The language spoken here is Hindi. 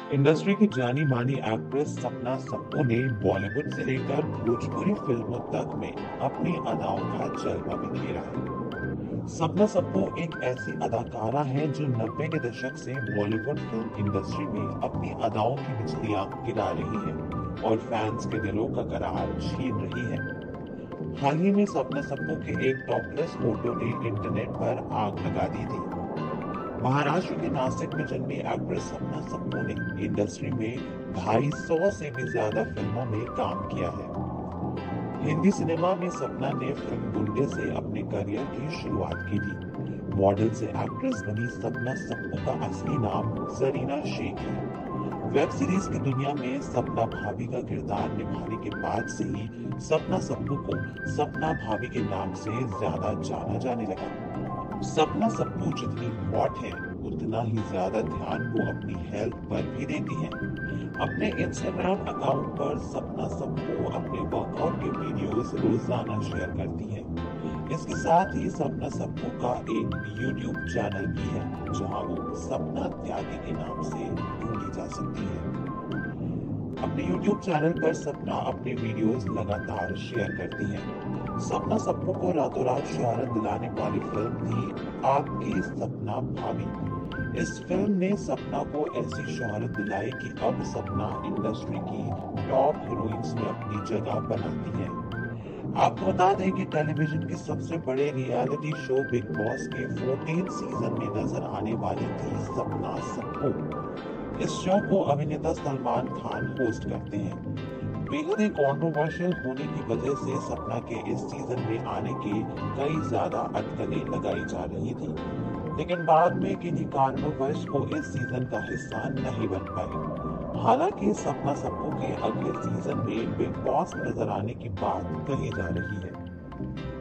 इंडस्ट्री की जानी मानी एक्ट्रेस सपना सप्पू ने बॉलीवुड से लेकर भोजपुरी फिल्मों तक में अपनी अदाओं का जलवा बिखेरा है। सपना सप्पू एक ऐसी अदाकारा है जो 90 के दशक से बॉलीवुड फिल्म इंडस्ट्री में अपनी अदाओं की बिजलियां गिरा रही है और फैंस के दिलों का करार छीन रही है। हाल ही में सपना सप्पू के एक टॉपलेस फोटो ने इंटरनेट पर आग लगा दी थी। महाराष्ट्र के नासिक में जन्मी एक्ट्रेस सपना सप्पू ने इंडस्ट्री में 250 से भी ज्यादा फिल्मों में काम किया है। हिंदी सिनेमा में सपना ने फिल्म गुंडे से अपने करियर की शुरुआत की थी। मॉडल से एक्ट्रेस बनी सपना सप्पू का असली नाम जरीना शेख है। वेब सीरीज की दुनिया में सपना भाभी का किरदार निभाने के बाद से ही सपना सप्पू को सपना भाभी के नाम से ज्यादा जाना जाने लगा। सपना सप्पू जितनी हॉट है उतना ही ज्यादा ध्यान वो अपनी हेल्थ पर भी देती है। अपने इंस्टाग्राम अकाउंट पर सपना सप्पू अपने वर्कआउट के वीडियोस रोजाना शेयर करती है। इसके साथ ही सपना सप्पू का एक यूट्यूब चैनल भी है जहां वो सपना त्यागी के नाम से ढूंढी जा सकती है। अपने YouTube चैनल पर सपना अपने वीडियोस लगातार शेयर करती हैं। सपना सप्पू को रातों रात शोहरत दिलाने वाली फिल्म थी आपकी सपना भाभी। इस फिल्म ने सपना को ऐसी शोहरत दिलाई कि अब सपना इंडस्ट्री की टॉप हीरोइंस में अपनी जगह बनाती है। आपको बता दें कि टेलीविजन के सबसे बड़े रियलिटी शो बिग बॉस के 14 सीजन में नजर आने वाली थी सपना सप्पू। इस शो को अभिनेता सलमान खान होस्ट करते हैं। बेहद ही कॉन्ट्रोवर्शियल होने की वजह से सपना के इस सीजन में आने की कई ज्यादा अटकलें लगाई जा रही थी, लेकिन बाद में किन्हीं कारणवश वो इस सीजन का हिस्सा नहीं बन पाई। हालांकि सपना सप्पू के अगले सीजन में बिग बॉस नजर आने की बात कही जा रही है।